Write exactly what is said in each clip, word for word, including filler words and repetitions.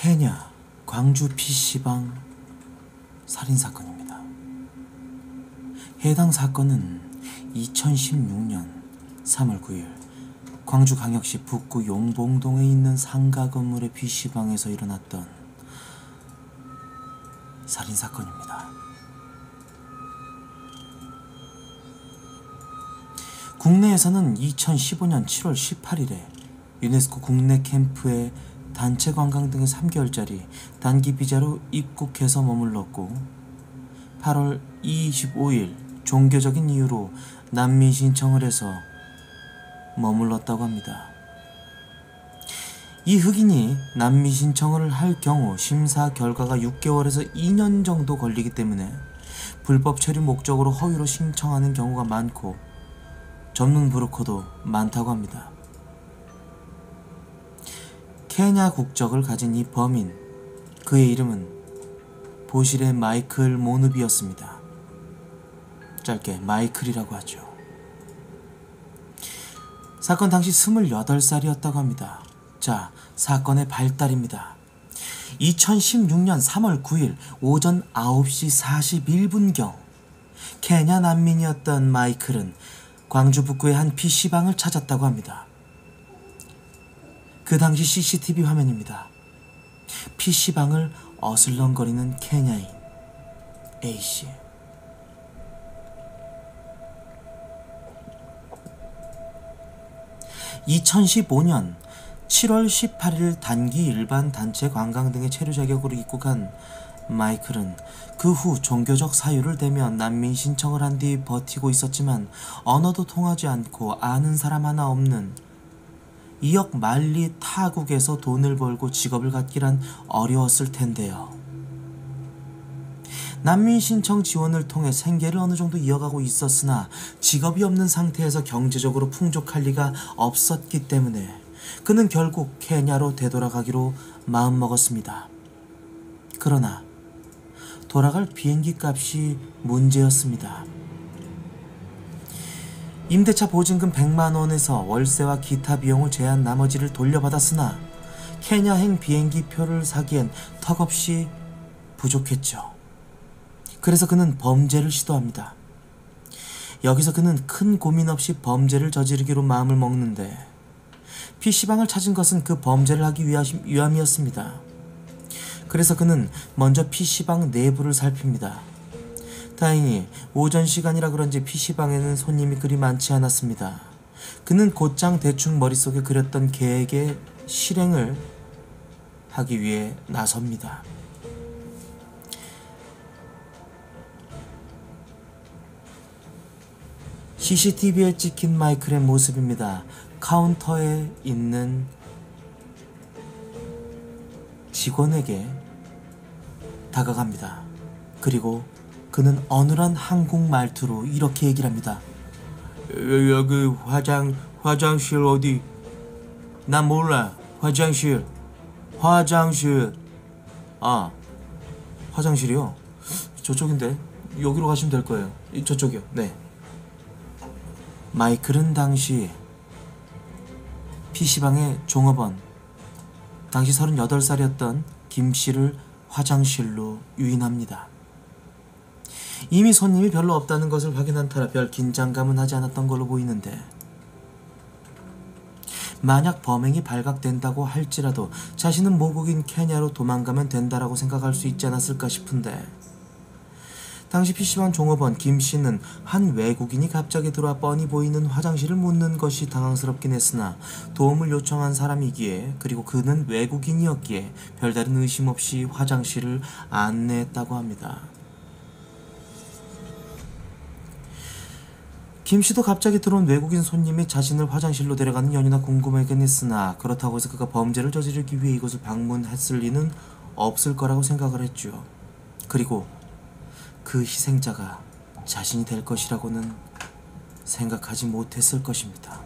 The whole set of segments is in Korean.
케냐 광주 피씨방 살인사건입니다. 해당 사건은 이천십육 년 삼월 구일 광주광역시 북구 용봉동에 있는 상가 건물의 피씨방에서 일어났던 살인사건입니다. 국내에서는 이천십오 년 칠월 십팔일에 유네스코 국내 캠프에 단체 관광 등의 삼 개월짜리 단기 비자로 입국해서 머물렀고, 팔월 이십오일 종교적인 이유로 난민 신청을 해서 머물렀다고 합니다. 이 흑인이 난민 신청을 할 경우 심사 결과가 육 개월에서 이 년 정도 걸리기 때문에 불법 체류 목적으로 허위로 신청하는 경우가 많고 전문 브로커도 많다고 합니다. 케냐 국적을 가진 이 범인, 그의 이름은 보실의 마이클 모누비였습니다. 짧게 마이클이라고 하죠. 사건 당시 스물여덟 살이었다고 합니다. 자, 사건의 발달입니다. 이천십육 년 삼월 구일 오전 아홉 시 사십일 분경 케냐 난민이었던 마이클은 광주 북구의 한 피씨방을 찾았다고 합니다. 그 당시 씨씨티비 화면입니다. 피씨방을 어슬렁거리는 케냐인 A씨. 이천십오 년 칠월 십팔일 단기 일반 단체 관광 등의 체류 자격으로 입국한 마이클은 그 후 종교적 사유를 대며 난민 신청을 한 뒤 버티고 있었지만 언어도 통하지 않고 아는 사람 하나 없는 이역 만리 타국에서 돈을 벌고 직업을 갖기란 어려웠을 텐데요. 난민 신청 지원을 통해 생계를 어느 정도 이어가고 있었으나 직업이 없는 상태에서 경제적으로 풍족할 리가 없었기 때문에 그는 결국 케냐로 되돌아가기로 마음먹었습니다. 그러나 돌아갈 비행기 값이 문제였습니다. 임대차 보증금 백만 원에서 월세와 기타 비용을 제한 나머지를 돌려받았으나 케냐행 비행기표를 사기엔 턱없이 부족했죠. 그래서 그는 범죄를 시도합니다. 여기서 그는 큰 고민 없이 범죄를 저지르기로 마음을 먹는데 피씨방을 찾은 것은 그 범죄를 하기 위함이었습니다. 그래서 그는 먼저 피씨방 내부를 살핍니다. 다행히 오전 시간이라 그런지 피씨방에는 손님이 그리 많지 않았습니다. 그는 곧장 대충 머릿속에 그렸던 계획의 실행을 하기 위해 나섭니다. 씨씨티비에 찍힌 마이클의 모습입니다. 카운터에 있는 직원에게 다가갑니다. 그리고 그는 어눌한 한국 말투로 이렇게 얘기를 합니다. 여기 화장, 화장실 어디? 난 몰라. 화장실. 화장실. 아, 화장실이요? 저쪽인데? 여기로 가시면 될 거예요. 저쪽이요. 네. 마이클은 당시 피씨방의 종업원, 당시 서른여덟 살이었던 김씨를 화장실로 유인합니다. 이미 손님이 별로 없다는 것을 확인한 터라 별 긴장감은 하지 않았던 걸로 보이는데, 만약 범행이 발각된다고 할지라도 자신은 모국인 케냐로 도망가면 된다라고 생각할 수 있지 않았을까 싶은데, 당시 피씨방 종업원 김씨는 한 외국인이 갑자기 들어와 뻔히 보이는 화장실을 묻는 것이 당황스럽긴 했으나 도움을 요청한 사람이기에, 그리고 그는 외국인이었기에 별다른 의심 없이 화장실을 안내했다고 합니다. 김씨도 갑자기 들어온 외국인 손님이 자신을 화장실로 데려가는 연유나 궁금하긴 했으나 그렇다고 해서 그가 범죄를 저지르기 위해 이곳을 방문했을 리는 없을 거라고 생각을 했죠. 그리고 그 희생자가 자신이 될 것이라고는 생각하지 못했을 것입니다.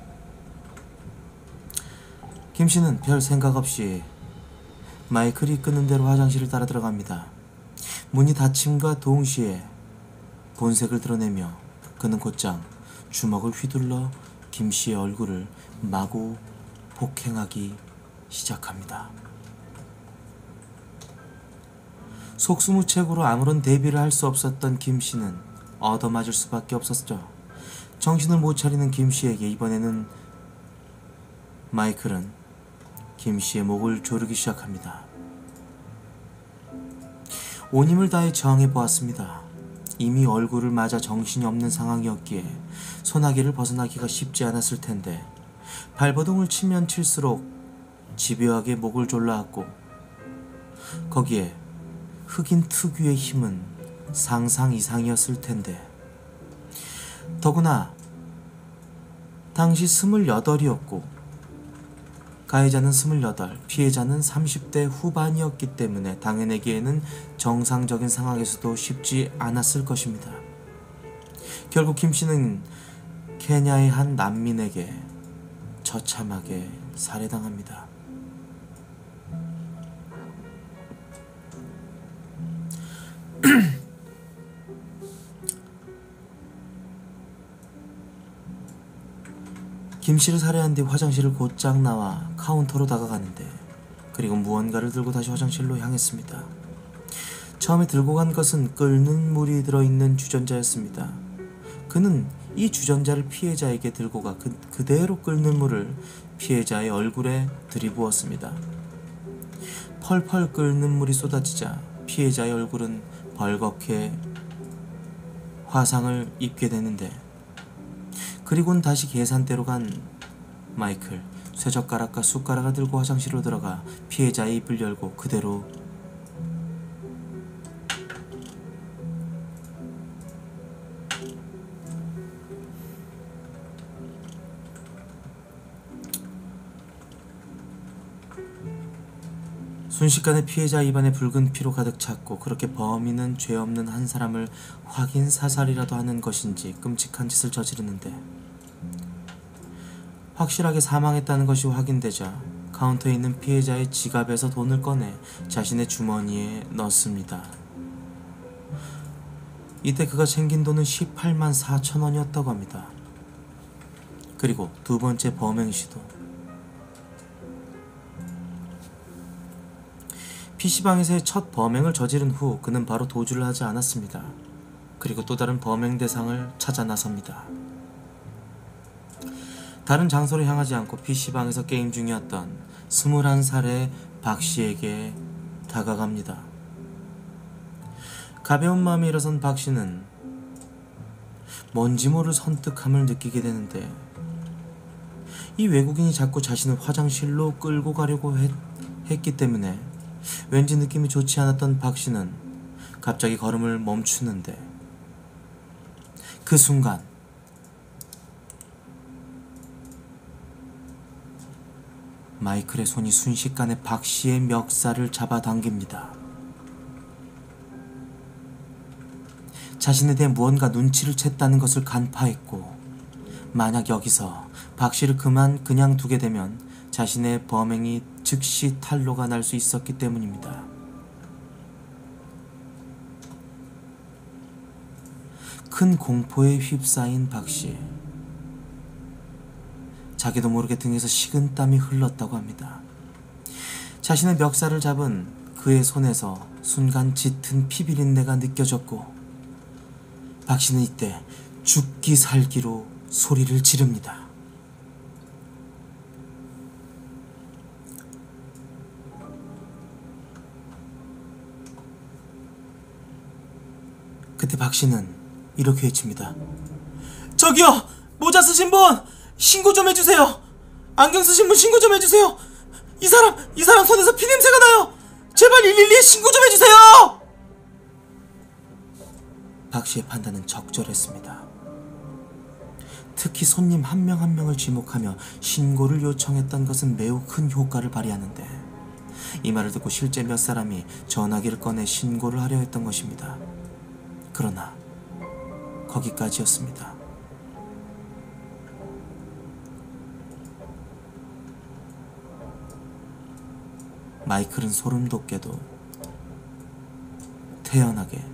김씨는 별 생각 없이 마이클이 이끄는 대로 화장실을 따라 들어갑니다. 문이 닫힘과 동시에 본색을 드러내며 그는 곧장 주먹을 휘둘러 김씨의 얼굴을 마구 폭행하기 시작합니다. 속수무책으로 아무런 대비를 할 수 없었던 김씨는 얻어맞을 수밖에 없었죠. 정신을 못 차리는 김씨에게 이번에는 마이클은 김씨의 목을 조르기 시작합니다. 온 힘을 다해 저항해 보았습니다. 이미 얼굴을 맞아 정신이 없는 상황이었기에 소나기를 벗어나기가 쉽지 않았을 텐데 발버둥을 치면 칠수록 집요하게 목을 졸라왔고 거기에 흑인 특유의 힘은 상상 이상이었을 텐데 더구나 당시 스물여덟이었고 가해자는 스물여덟, 피해자는 삼십 대 후반이었기 때문에 당해내기에는 정상적인 상황에서도 쉽지 않았을 것입니다. 결국 김씨는 케냐의 한 난민에게 처참하게 살해당합니다. 김씨를 살해한 뒤 화장실을 곧장 나와 카운터로 다가가는데 그리고 무언가를 들고 다시 화장실로 향했습니다. 처음에 들고 간 것은 끓는 물이 들어있는 주전자였습니다. 그는 이 주전자를 피해자에게 들고 가 그, 그대로 끓는 물을 피해자의 얼굴에 들이부었습니다. 펄펄 끓는 물이 쏟아지자 피해자의 얼굴은 벌겋게 화상을 입게 되는데 그리고는 다시 계산대로 간 마이클, 쇠젓가락과 숟가락을 들고 화장실로 들어가 피해자의 입을 열고 그대로 순식간에 피해자 입안에 붉은 피로 가득 찼고 그렇게 범인은 죄 없는 한 사람을 확인 사살이라도 하는 것인지 끔찍한 짓을 저지르는데 확실하게 사망했다는 것이 확인되자 카운터에 있는 피해자의 지갑에서 돈을 꺼내 자신의 주머니에 넣습니다. 이때 그가 챙긴 돈은 십팔만 사천 원이었다고 합니다. 그리고 두 번째 범행 시도. 피시방에서의 첫 범행을 저지른 후 그는 바로 도주를 하지 않았습니다. 그리고 또 다른 범행 대상을 찾아 나섭니다. 다른 장소로 향하지 않고 피시방에서 게임 중이었던 스물한 살의 박씨에게 다가갑니다. 가벼운 마음에 일어선 박씨는 뭔지 모를 선뜩함을 느끼게 되는데 이 외국인이 자꾸 자신을 화장실로 끌고 가려고 했, 했기 때문에 왠지 느낌이 좋지 않았던 박씨는 갑자기 걸음을 멈추는데 그 순간 마이클의 손이 순식간에 박씨의 멱살을 잡아당깁니다. 자신에 대해 무언가 눈치를 챘다는 것을 간파했고 만약 여기서 박씨를 그만 그냥 두게 되면 자신의 범행이 즉시 탄로가 날 수 있었기 때문입니다. 큰 공포에 휩싸인 박씨. 자기도 모르게 등에서 식은땀이 흘렀다고 합니다. 자신의 멱살을 잡은 그의 손에서 순간 짙은 피비린내가 느껴졌고 박씨는 이때 죽기 살기로 소리를 지릅니다. 그때 박씨는 이렇게 외칩니다. 저기요! 모자 쓰신 분! 신고 좀 해주세요! 안경 쓰신 분 신고 좀 해주세요! 이 사람! 이 사람 손에서 피냄새가 나요! 제발 일일이에 신고 좀 해주세요! 박씨의 판단은 적절했습니다. 특히 손님 한 명 한 명을 지목하며 신고를 요청했던 것은 매우 큰 효과를 발휘하는데 이 말을 듣고 실제 몇 사람이 전화기를 꺼내 신고를 하려 했던 것입니다. 그러나 거기까지였습니다. 마이클은 소름 돋게도 태연하게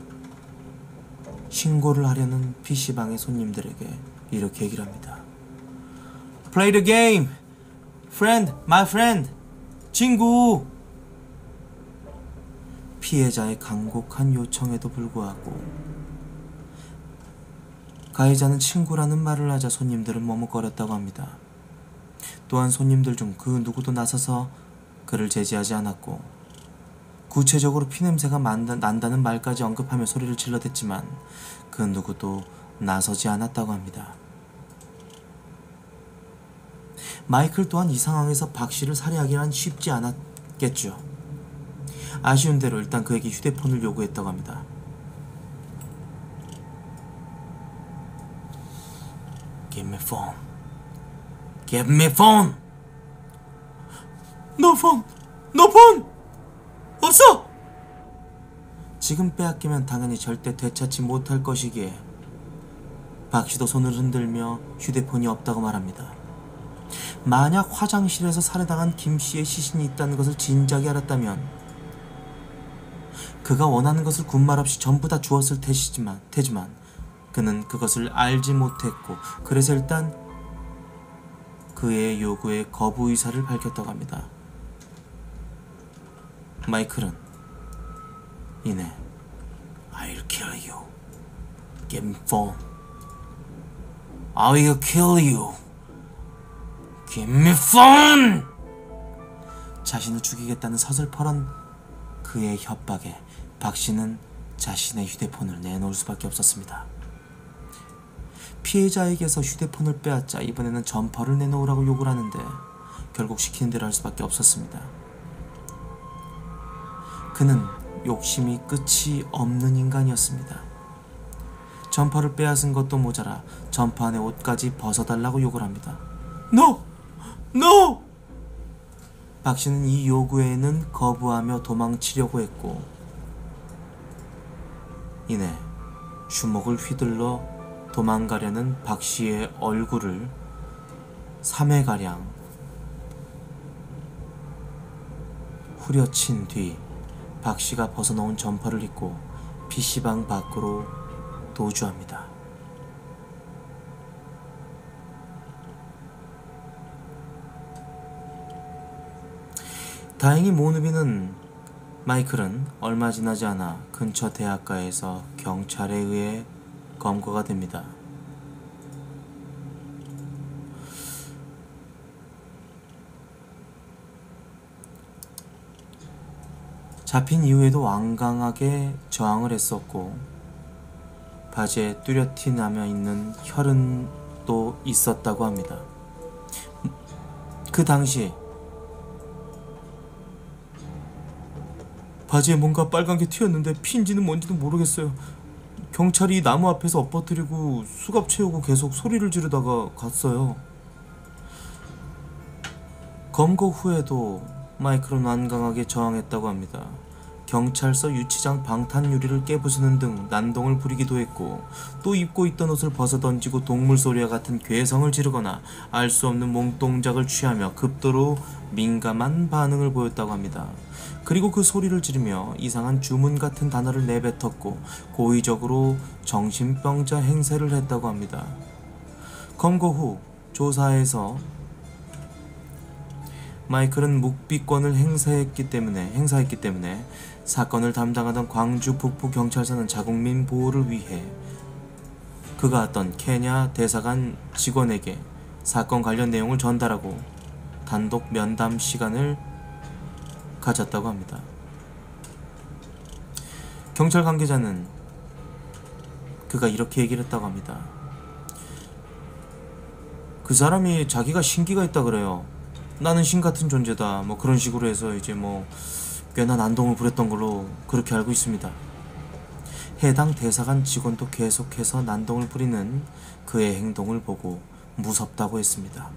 신고를 하려는 피시방의 손님들에게 이렇게 얘기를 합니다. Play the game! Friend, my friend! 친구! 피해자의 간곡한 요청에도 불구하고 가해자는 친구라는 말을 하자 손님들은 머뭇거렸다고 합니다. 또한 손님들 중 그 누구도 나서서 그를 제지하지 않았고 구체적으로 피냄새가 난다는 말까지 언급하며 소리를 질러댔지만 그 누구도 나서지 않았다고 합니다. 마이클 또한 이 상황에서 박 씨를 살해하기란 쉽지 않았겠죠. 아쉬운 대로 일단 그에게 휴대폰을 요구했다고 합니다. Give me phone. Give me phone. No phone. No phone. 없어. 지금 빼앗기면 당연히 절대 되찾지 못할 것이기에 박씨도 손을 흔들며 휴대폰이 없다고 말합니다. 만약 화장실에서 살해당한 김씨의 시신이 있다는 것을 진작에 알았다면 그가 원하는 것을 군말 없이 전부 다 주었을 테지만, 테지만 그는 그것을 알지 못했고 그래서 일단 그의 요구에 거부 의사를 밝혔다고 합니다. 마이클은 이내 I'll kill you. Give me phone. I'll kill you. Give me phone. 자신을 죽이겠다는 서슬퍼런 그의 협박에 박씨는 자신의 휴대폰을 내놓을 수밖에 없었습니다. 피해자에게서 휴대폰을 빼앗자 이번에는 점퍼를 내놓으라고 요구를 하는데 결국 시키는 대로 할 수밖에 없었습니다. 그는 욕심이 끝이 없는 인간이었습니다. 점퍼를 빼앗은 것도 모자라 점퍼 안에 옷까지 벗어달라고 요구를 합니다. No! No! 박씨는 이 요구에는 거부하며 도망치려고 했고 이내 주먹을 휘둘러 도망가려는 박씨의 얼굴을 삼 회가량 후려친 뒤 박씨가 벗어놓은 점퍼를 입고 피시방 밖으로 도주합니다. 다행히 모누비는 마이클은 얼마 지나지 않아 근처 대학가에서 경찰에 의해 검거가 됩니다. 잡힌 이후에도 완강하게 저항을 했었고 바지에 뚜렷이 남아있는 혈흔도 있었다고 합니다. 그 당시 바지에 뭔가 빨간 게 튀었는데 피인지는 뭔지는 모르겠어요. 경찰이 나무 앞에서 엎어뜨리고 수갑 채우고 계속 소리를 지르다가 갔어요. 검거 후에도 마이클은 완강하게 저항했다고 합니다. 경찰서 유치장 방탄 유리를 깨부수는 등 난동을 부리기도 했고 또 입고 있던 옷을 벗어던지고 동물 소리와 같은 괴성을 지르거나 알 수 없는 몸동작을 취하며 급도로 민감한 반응을 보였다고 합니다. 그리고 그 소리를 지르며 이상한 주문 같은 단어를 내뱉었고 고의적으로 정신병자 행세를 했다고 합니다. 검거 후 조사에서 마이클은 묵비권을 행사했기 때문에 행사했기 때문에 사건을 담당하던 광주 북부경찰서는 자국민 보호를 위해 그가 어떤 케냐 대사관 직원에게 사건 관련 내용을 전달하고 단독 면담 시간을 가졌다고 합니다. 경찰 관계자는 그가 이렇게 얘기를 했다고 합니다. 그 사람이 자기가 신기가 있다 그래요. 나는 신 같은 존재다. 뭐 그런 식으로 해서 이제 뭐 꽤나 난동을 부렸던 걸로 그렇게 알고 있습니다. 해당 대사관 직원도 계속해서 난동을 부리는 그의 행동을 보고 무섭다고 했습니다.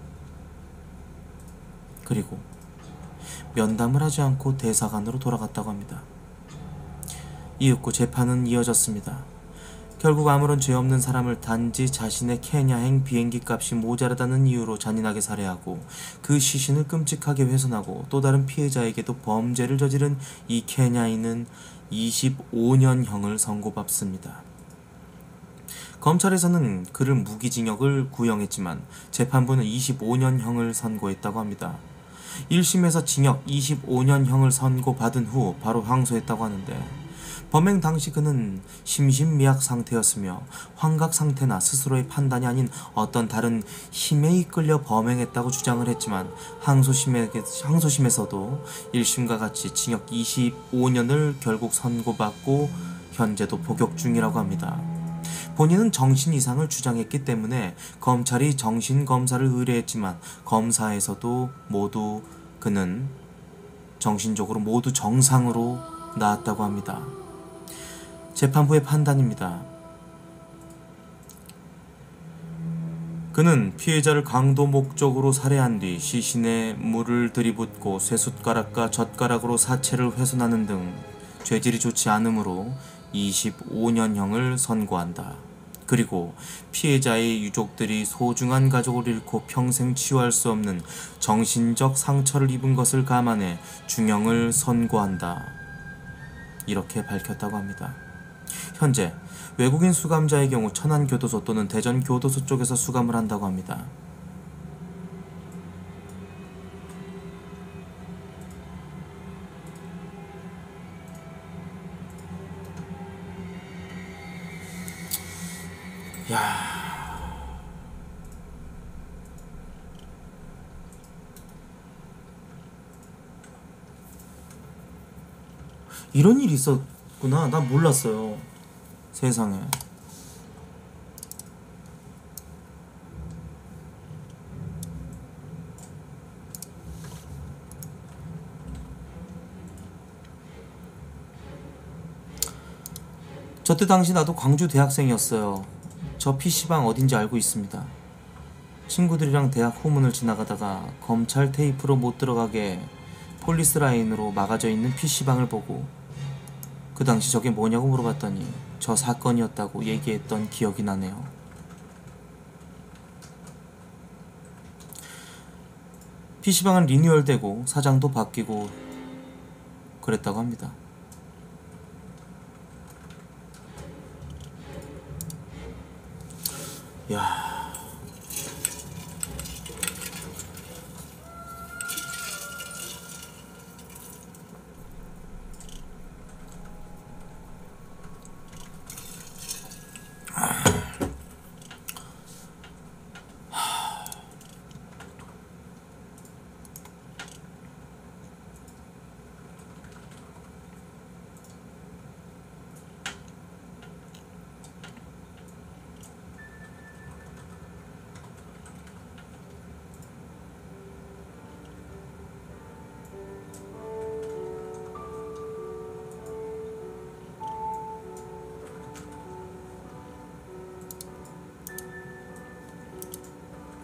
그리고 면담을 하지 않고 대사관으로 돌아갔다고 합니다. 이윽고 재판은 이어졌습니다. 결국 아무런 죄 없는 사람을 단지 자신의 케냐행 비행기 값이 모자라다는 이유로 잔인하게 살해하고 그 시신을 끔찍하게 훼손하고 또 다른 피해자에게도 범죄를 저지른 이 케냐인은 이십오 년형을 선고받습니다. 검찰에서는 그를 무기징역을 구형했지만 재판부는 이십오 년형을 선고했다고 합니다. 일 심에서 징역 이십오 년형을 선고받은 후 바로 항소했다고 하는데, 범행 당시 그는 심신미약 상태였으며 환각 상태나 스스로의 판단이 아닌 어떤 다른 힘에 이끌려 범행했다고 주장을 했지만, 항소심에, 항소심에서도 일 심과 같이 징역 이십오 년을 결국 선고받고 현재도 복역 중이라고 합니다. 본인은 정신 이상을 주장했기 때문에 검찰이 정신검사를 의뢰했지만 검사에서도 모두 그는 정신적으로 모두 정상으로 나왔다고 합니다. 재판부의 판단입니다. 그는 피해자를 강도 목적으로 살해한 뒤 시신에 물을 들이붓고 쇠숟가락과 젓가락으로 사체를 훼손하는 등 죄질이 좋지 않으므로 이십오 년형을 선고한다. 그리고 피해자의 유족들이 소중한 가족을 잃고 평생 치유할 수 없는 정신적 상처를 입은 것을 감안해 중형을 선고한다. 이렇게 밝혔다고 합니다. 현재 외국인 수감자의 경우 천안교도소 또는 대전교도소 쪽에서 수감을 한다고 합니다. 야, 이런 일이 있었구나. 난 몰랐어요. 세상에. 저때 당시 나도 광주 대학생이었어요. 저 피시방 어딘지 알고 있습니다. 친구들이랑 대학 후문을 지나가다가 검찰 테이프로 못 들어가게 폴리스 라인으로 막아져 있는 피시방을 보고 그 당시 저게 뭐냐고 물어봤더니 저 사건이었다고 얘기했던 기억이 나네요. 피시방은 리뉴얼되고 사장도 바뀌고 그랬다고 합니다. 야,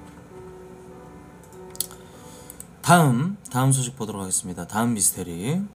다음 다음 소식 보도록 하겠습니다. 다음 미스테리.